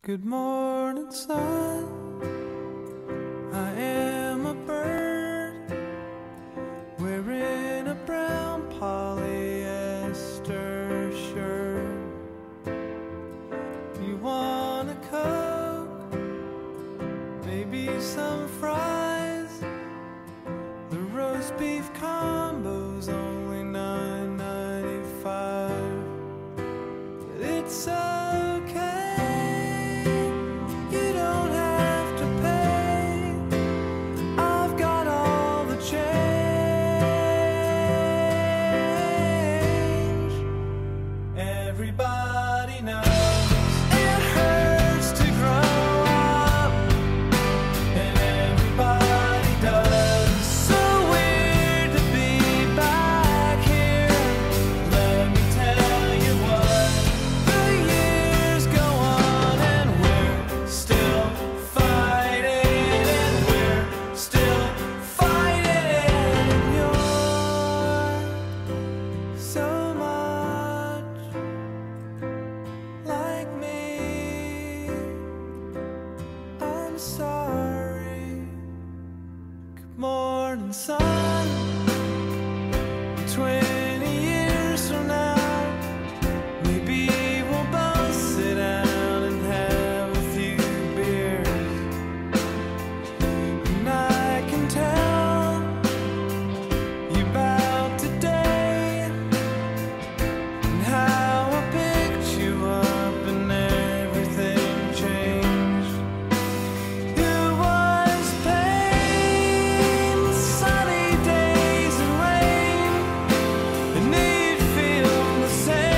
Good morning, sun. I am a bird wearing a brown polyester shirt. You want a Coke? Maybe some fries? The roast beef combo's only $9.95. But it's everybody knows it hurts to grow up, and everybody does. So weird to be back here. Let me tell you what, the years go on and we're still fighting, and we're still fighting, and you're so like me. I'm sorry. Good morning, sun. 20 years from now, maybe we'll both sit down and have a few beers, and I can tell you about today and how I picked you up and everything changed. It was pain, sunny days and rain, and you'd feel the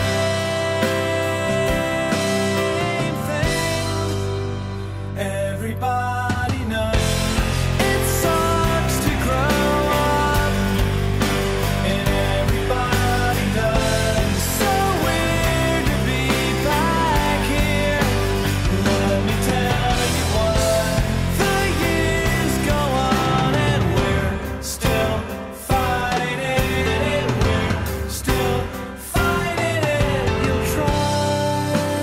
same things. Everybody knows it sucks to grow up, and everybody does. So weird to be back here. Let me tell you what, the years go on and we're still fighting, and we're still fighting, and you'll try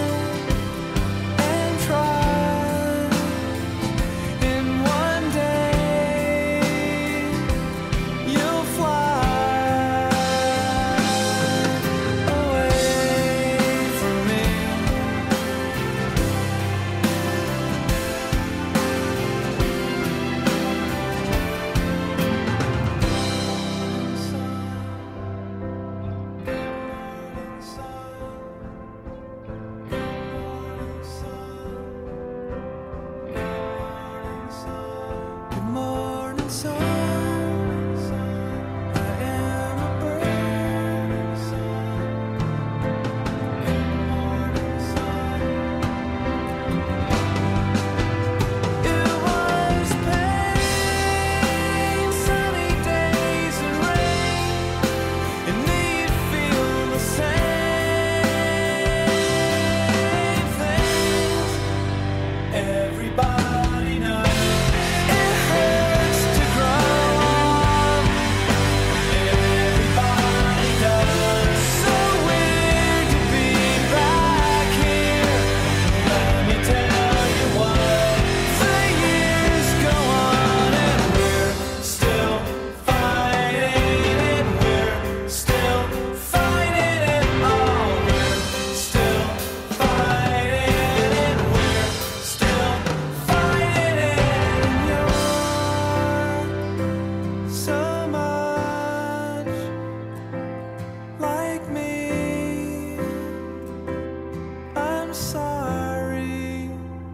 and try, and one day you'll fly away from me. Good morning, sun. I am a bird. It was pain, sunny days and rain, and you'd feel the same things. Everybody knows it hurts to grow up, and everybody does. So weird to be back here. Let me tell you what, the years go on and we're still fighting, and we're still fighting, and oh, we're still fighting, and we're still fighting, and you're so much like me. I'm sorry.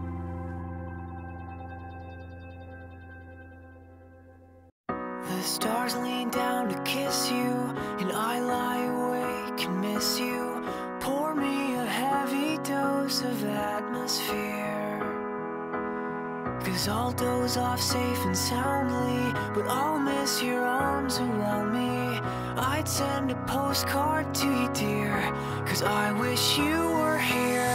The stars lean down to kiss you, and I lie awake and miss you. Pour me a heavy dose of atmosphere, 'cause I'll doze off safe and soundly, but I'll miss your arms around me. I'd send a postcard to you, dear, 'cause I wish you were here.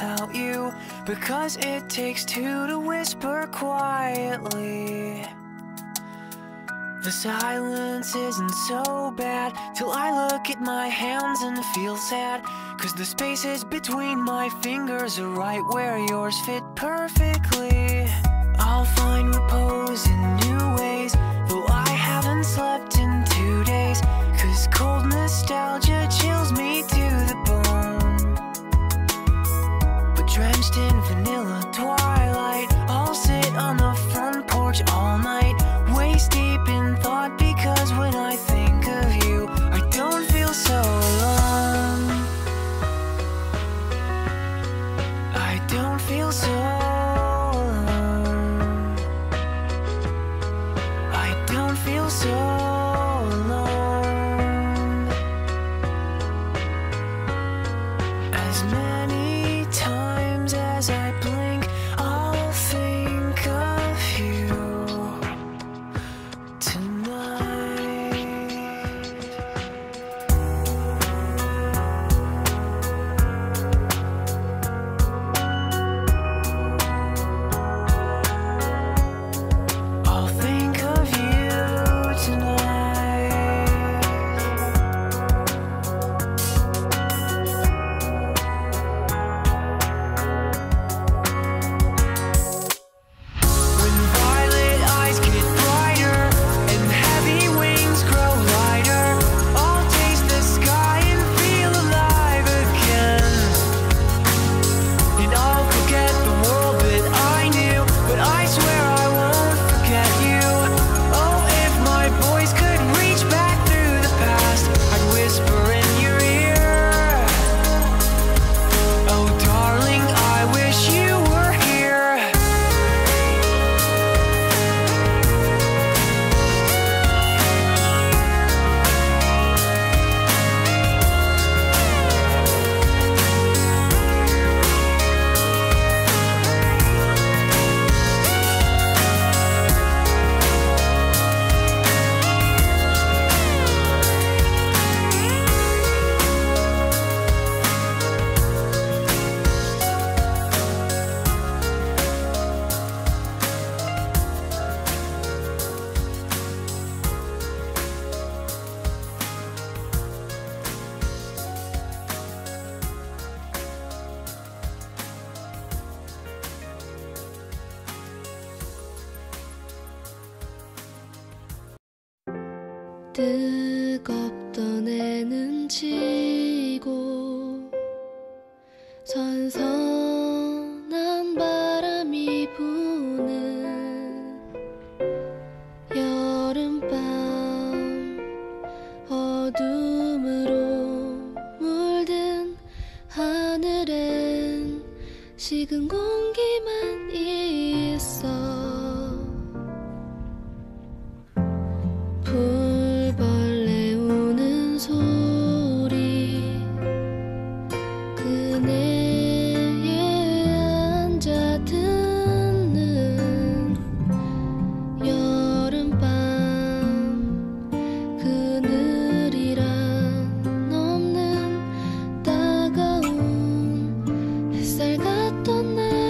without you, because it takes two to whisper quietly. The silence isn't so bad till I look at my hands and feel sad, 'cause the spaces between my fingers are right where yours fit perfectly. I'll find repose in new ways, though I haven't slept in 2 days, 'cause cold nostalgia chills me to the bone. But drenched in vanilla twilight, I'll sit on the front porch all night, waist deep in thought, because when I think of you, I don't feel so alone. I don't feel so alone. I don't feel so alone. As many times as I blink, I'll think of you tonight. I'll think of you tonight. When violet eyes get brighter and heavy wings grow lighter, I'll taste the sky and feel alive again. And I'll forget the world that I knew, but I swear I won't forget you. Oh, if my voice could reach back through the past, I'd whisper in your ear. Oh, darling, I wish you were here. 뜨겁던 해는 지고 선선한 바람이 부는 여름밤, 어둠으로 물든 하늘엔 식은 공기만 있어. 풀벌레 우는 소리, 그네에 앉아 듣는 여름밤, 그늘이란 없는 따가운 햇살 같던 날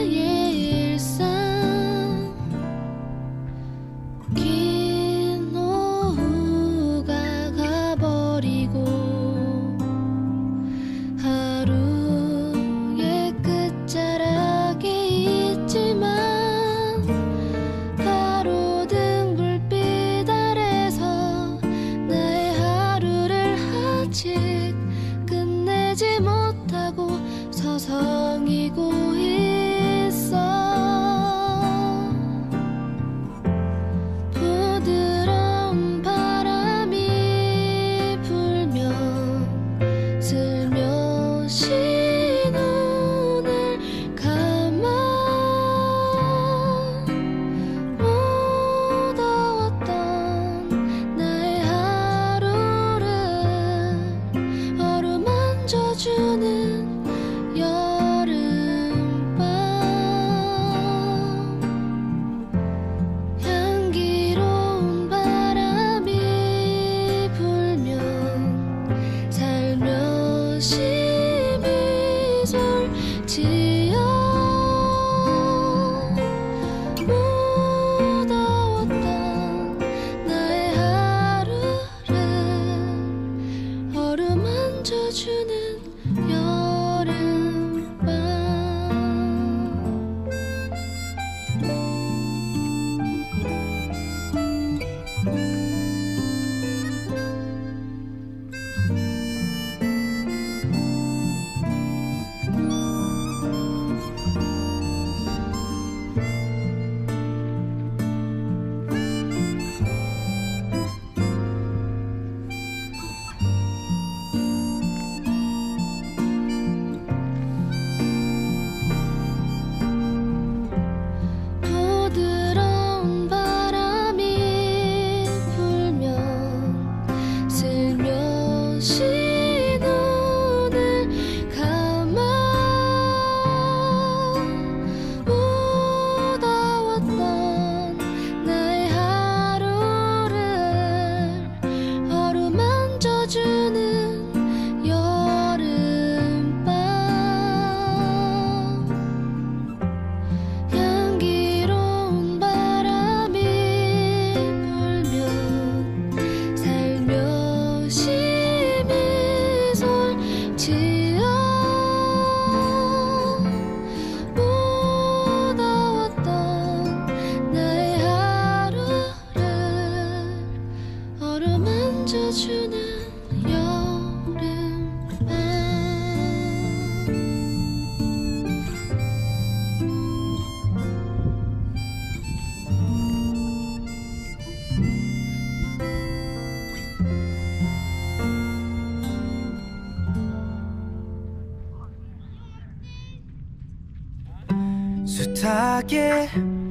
뚜렷하게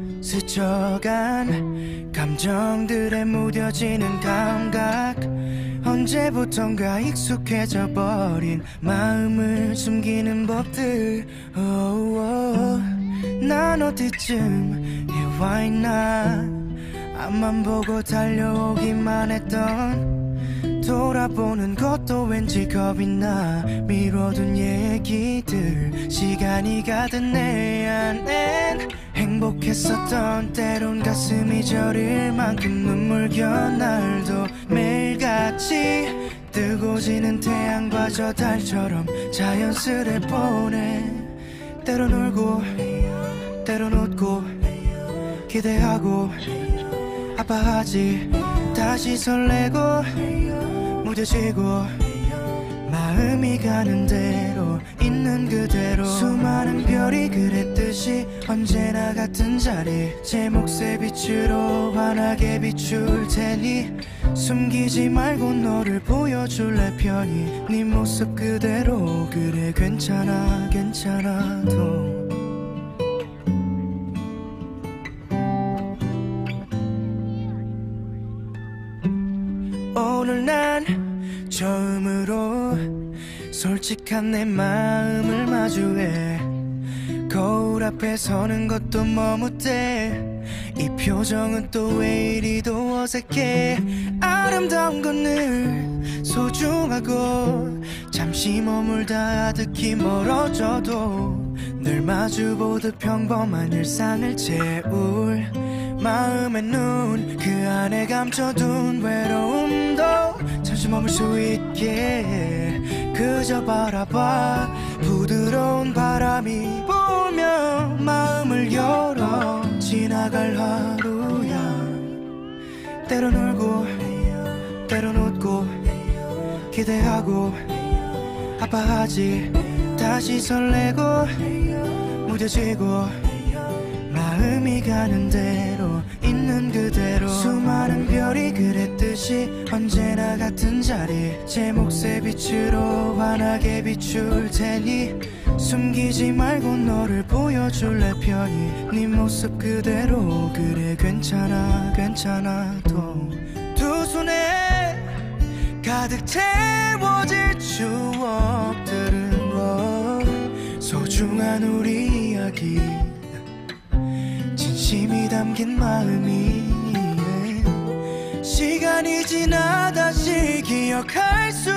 스쳐간 감정들에 무뎌지는 감각 언제부턴가 익숙해져 버린 마음을 숨기는 법들 난 어디쯤 와 있나 앞만 보고 달려오기만 했던 돌아보는 것도 왠지 겁이 나 미뤄둔 얘기들 시간이 가든 내 안엔 행복했었던 때론 가슴이 저릴 만큼 눈물겨 날도 매일같이 뜨고 지는 태양과 저 달처럼 자연스레 보내 때론 울고 때론 웃고 기대하고 아파하지 다시 설레고 무뎌지고 마음이 가는 대로 있는 그대로 수많은 별이 그랬듯이 언제나 같은 자리 제 몫의 빛으로 환하게 비출 테니 숨기지 말고 너를 보여줄래 편히 네 모습 그대로 그래 괜찮아 괜찮아도 오늘 난 처음으로 솔직한 내 마음을 마주해 거울 앞에 서는 것도 머뭇대 이 표정은 또 왜 이리도 어색해 아름다운 건 늘 소중하고 잠시 머물다 아득히 멀어져도 늘 마주보듯 평범한 일상을 채울 마음의 눈 그 안에 감춰둔 외로움도 잠시 머물 수 있게 그저 바라봐 부드러운 바람이 불며 마음을 열어 지나갈 하루야 때론 울고 때론 웃고 기대하고 아파하지 다시 설레고 무뎌지고 마음이 가는 대로 있는 그대로 수많은 별이 그랬듯이 언제나 같은 자리 제 몫의 빛으로 환하게 비출 테니 숨기지 말고 너를 보여줄래 편히 네 모습 그대로 그래 괜찮아 괜찮아도 두 손에 가득 채워질 추억들은 소중한 우리 이야기 진심이 담긴 마음이 시간이 지나 다시 기억할 수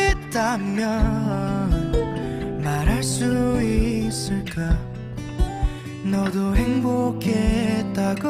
있다면 말할 수 있을까 너도 행복했다고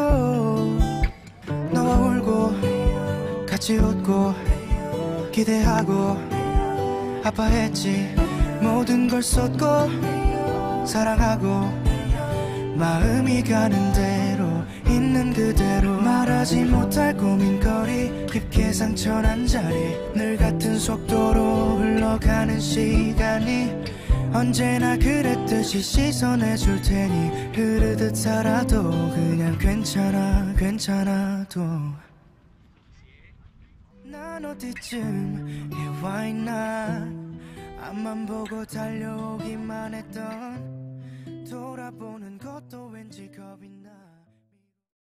너와 울고 같이 웃고 기대하고 아파했지 모든 걸 쏟고 사랑하고 마음이 가는 대로 있는 그대로 말하지 못할 고민거리 깊게 상처난 자리 늘 같은 속도로 흘러가는 시간이 언제나 그랬듯이 씻어내줄 테니 흐르듯 살아도 그냥 괜찮아 괜찮아도 난 어디쯤 와 있나 앞만 보고 달려오기만 했던 돌아보는 것도 왠지 겁이 나